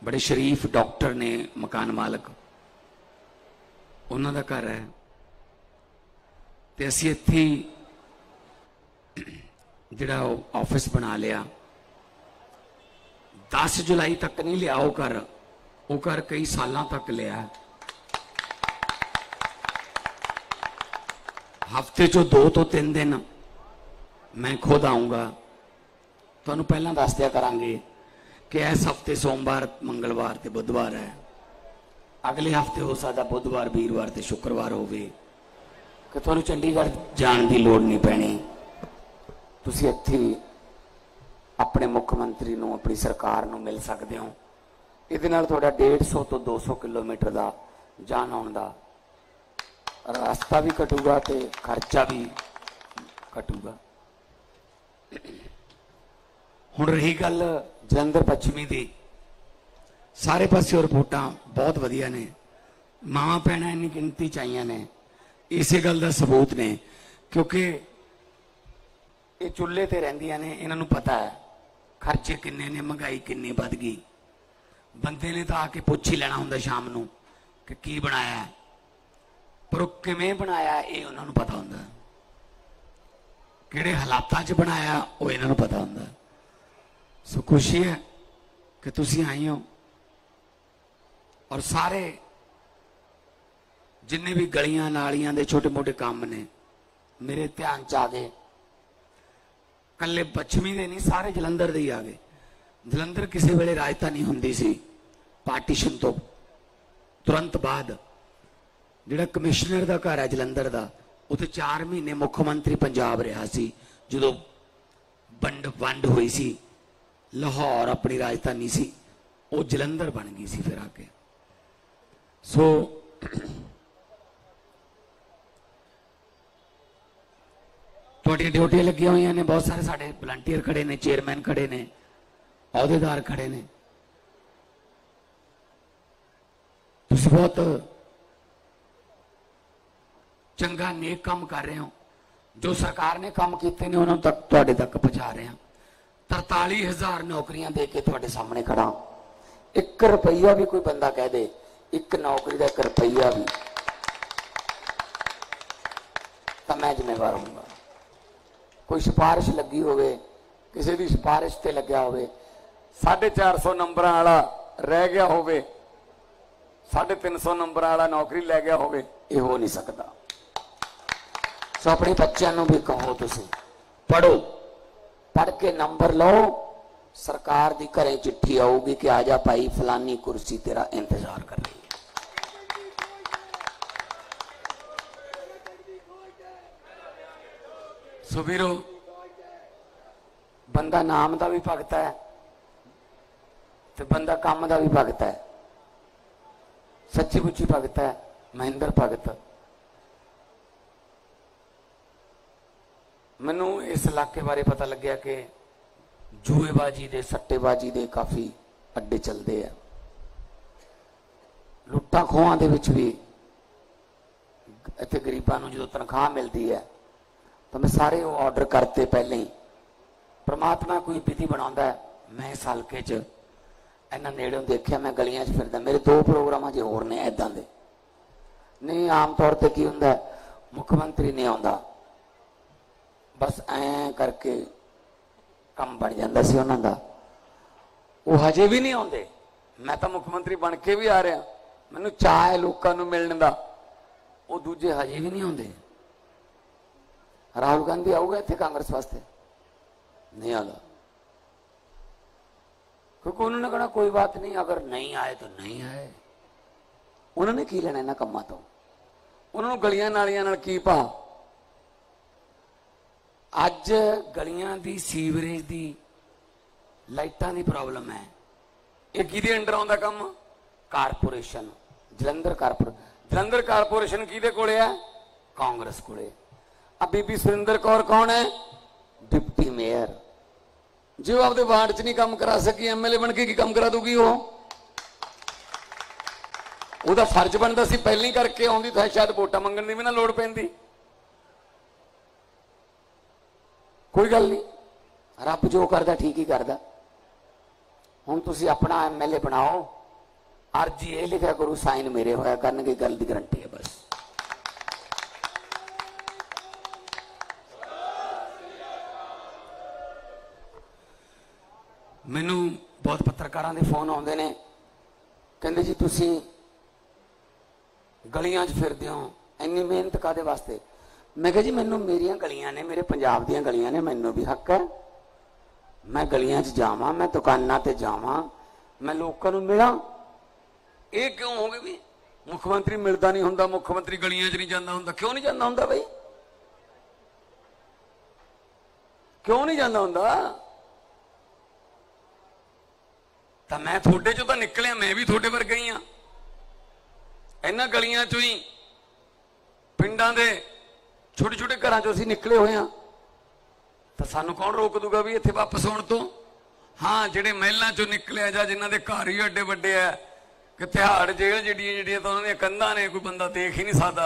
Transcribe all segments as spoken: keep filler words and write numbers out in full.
बड़े शरीफ डॉक्टर ने, मकान मालक, उन्हों का घर है। तो असी इत्थे जिहड़ा ऑफिस बना लिया। दस जुलाई तक नहीं लिया वो घर, वो घर कई सालों तक लिया। हफ्ते चो दो तो तीन दिन मैं खुद आऊँगा, तुहानूं पहलां दस दिया करांगे कि इस हफ्ते सोमवार, मंगलवार ते बुधवार है, अगले हफ्ते हो सकता बुधवार, वीरवार ते शुक्रवार होवे, कि तुहानूं चंडीगढ़ जाण दी लोड़ नहीं पैनी। तुसीं इत्थे अपने मुख्यमंत्री नूं, अपनी सरकार नूं मिल सकते हो। इहदे नाल तुहाडा डेढ़ सौ तो दो सौ किलोमीटर का जान आउण दा रास्ता भी कटूगा ते खर्चा भी कटूगा। हुण रही गल जलंधर पश्चिमी दी, सारे पासे रिपोर्टां बहुत वधिया ने, मावां भैणां इन्नी गिनती च आईयां ने, इसे गल दा सबूत ने, क्योंकि ये चुल्हे ते रहिंदियां ने, इन्हां नूं पता है खर्चे किन्ने ने, महंगाई किन्नी वध गई। बंदे ने तो आके पुछ ही लेना हुंदा शाम नूं कि की बनाया है, पर वो किवें बनाया ये उन्हां नूं पता हुंदा, किहड़े हालातां च बनाया वो इन्हां नूं पता हुंदा। सो खुशी है कि तुसीं आई हो, और सारे जिन्ने भी गलियां नालियां दे छोटे मोटे काम ने मेरे ध्यान च आ गए। कल्ले पश्चिमी दे नहीं, सारे जलंधर दे ही आ गए। जलंधर किसी वेले राजधानी हुंदी सी, पार्टीशन तो तुरंत बाद जिहड़ा कमिश्नर दा घर है जलंधर दा, उत्थे चार महीने मुख्यमंत्री पंजाब रहा सी। जदों वंड वंड हुई सी, लाहौर अपनी राजधानी सी, वो जलंधर बन गई सी फिर आके। सो तुहाडियां ड्यूटियां लगी हुई ने, बहुत सारे साडे वलंटियर खड़े ने, चेयरमैन खड़े ने, अहुदेदार खड़े ने। तुसीं बहुत चंगा नेक काम कर रहे हो, जो सरकार ने काम किए ने उन्होंने तक तुहाडे तक पहुंचा रहे हैं। तरताली हजार नौकरियां दे के तुहाडे सामने खड़ा। एक रुपया भी कोई बंदा कह दे, एक नौकरी का एक रुपया भी, तो मैं जिम्मेवार होऊंगा। कोई सिफारिश लगी होवे, किसी की सिफारिश ते लग्या होवे, साढ़े चार सौ नंबर वाला रह गया होवे, साढ़े तीन सौ नंबर वाला नौकरी लै गया होवे, ये हो नहीं सकता। सो अपने बच्चों को भी कहो, तुसीं पढ़ो, पढ़ के नंबर लो, सरकार की घरें चिट्ठी आऊगी कि आजा भाई फलानी कुर्सी तेरा इंतजार कर रही है। सो वीरो, बंदा नाम का भी भगत है तो बंदा काम का भी भगत है, सच्ची मुच्ची भगत है। महेंद्र भगत मैनू इस इलाके बारे पता लग्या कि जूएबाजी दे, सट्टेबाजी दे काफ़ी अड्डे चलते हैं। लुट्टां खोहां दे विच भी इत्थे गरीबां नूं जदों तनख्वाह मिलती है तो मैं सारे ऑर्डर करते पहले ही। परमात्मा कोई विधि बनाता है। मैं इस हल्के च इन्हां नेड़ों देखिया, मैं गलियां च फिरदा, मेरे दो प्रोग्राम अजे होर ने इदां दे। नहीं आम तौर पर की हुंदा, मुख्यमंत्री नहीं आउंदा, बस ऐ करके काम बन जाता सी उन्हां दा। वो हजे भी नहीं आउंदे। मैं तो मुख्यमंत्री बन के भी आ रहा, मैनूं चाह है लोकां नूं मिलण दा, वो दूजे हजे भी नहीं आउंदे। राहुल गांधी आऊगा इत्थे कांग्रेस वास्ते? नहीं आता, क्योंकि उन्होंने कहना कोई बात नहीं, अगर नहीं आए तो नहीं आए। उन्होंने की लेना इन्हां कम्मां तो? उन्होंने गलियां नालियां नाल की भा? अज गलियां दी, सीवरेज दी, लाइटां दी प्रॉब्लम है। ये किहदे अंडर आउंदा काम? Corporation, Jalandhar corporation. Jalandhar corporation किहदे कोले है? कांग्रेस कोले। अब बीबी सुरिंदर कौर कौन है? Deputy mayor. जो आपके वार्ड च नहीं काम करा सकी, एम एल ए बन के की काम करा दूगी? वो ਉਹਦਾ फर्ज बनता सी पहले ही करके आउंदी, तो शायद वोटां मंगण दी भी ना लोड़ पैंदी। कोई गल नहीं, रब जो करदा ठीक ही करदा। हुण तुसीं अपना एम एल ए बनाओ, अर्जी ये लिखा करो साइन मेरे होया करनगे, गल की गारंटी है बस। मैनू बहुत पत्रकारां दे फोन आउंदे ने, कहंदे जी तुसीं गलियां च फिरदे हो, इन्नी मेहनत कादे वास्ते? मैं कहा जी मैनू मेरियां गलियां ने, मेरे पंजाब दीयां गलियां ने, मैनू भी हक है मैं गलियां च जावां, मैं दुकानां ते जावां, मैं लोकां नूं मिलां। ये क्यों हो गए भी मुख्यमंत्री मिलता नहीं हुंदा, मुख्यमंत्री गलियां च नहीं जांदा हुंदा? क्यों नहीं जांदा हुंदा बई, क्यों नहीं जांदा हुंदा? तो मैं थोड़े चो तो निकलिया, मैं भी थोड़े वर्गा ही हाँ, इन्हां गलियां चों ही पिंडां दे छोटे छोटे घरां चों असीं निकले हुए हाँ, तो सानू कौन रोक दूगा भी इत्थे वापस आउण तो? हाँ जिहड़े महलां चों निकले जां जिन्हां दे घर ही एडे वड्डे है कि तिहाड़ जेल जिहड़ियां जिहड़ियां तो उन्हां दीयां कंधां ने, कोई बंदा देख ही नहीं सकदा,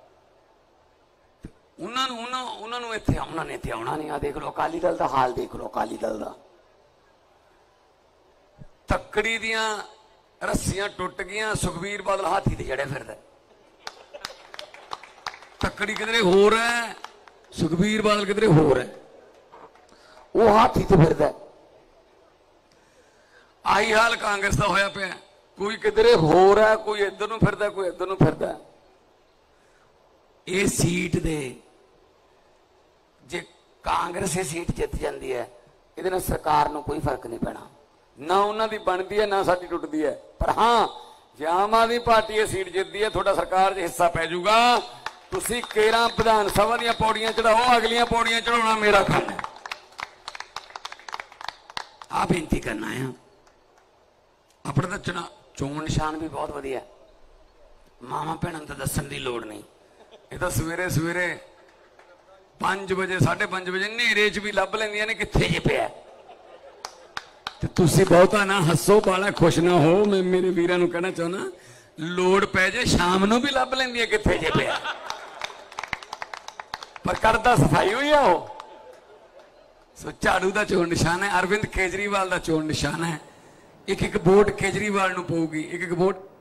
उन्हां नूं उन्हां उन्हां नूं इत्थे आउणा ने, इत्थे आउणा नहीं। आ देख लो अकाली दल दा हाल, देख लो अकाली दल दा, तकड़ी दियां रस्सियां टुट गईयां, सुखबीर बादल हाथी ते चढ़े फिरदा, तकड़ी किधरे होर है, सुखबीर बादल किधरे होर है, वो हाथी ते फिरदा। आई हाल कांग्रेस का होया पिया, कोई किधरे होर है, कोई इधर नूं फिरदा, कोई इधर नूं फिरदा। ये सीट दे जे कांग्रेस ये सीट जित जाती है, इहदे नाल सरकार नूं कोई फर्क नहीं पैना, ना उन्हां दी बनदी है ना साडी टुटदी है। पर हाँ जे आम आदमी पार्टी ये सीट जितदी है, तुहाडा सरकार च हिस्सा पै जाऊगा। तुसीं केरां विधान सभा दीयां पौड़ियां चढ़ाओ, अगलियां पौड़ियां चढ़ाउणा मेरा काम है। आ बेनती करना है अपने तो चुना चोण निशान भी बहुत वधिया, मावा भैणां तो दस्सण दी लोड़ नहीं, ये तो सवेरे सवेरे पांच बजे साढ़े पांच बजे नेरे च भी लभ लैंदियां ने कित्थे जे पिया। ते तुसीं बहुता ना हसो, बाला खुश ना हो, मैं मेरे वीरां नूं कहना चाहुंदा लोड़ पै जाए शाम नूं भी लभ लैंदियां कित्थे जे पिया, पर करदा सफाई हुई आ वो। सो झाड़ू का चोण निशान है, अरविंद केजरीवाल का चोण निशान है। एक एक वोट केजरीवाल नूं पऊगी, एक एक वोट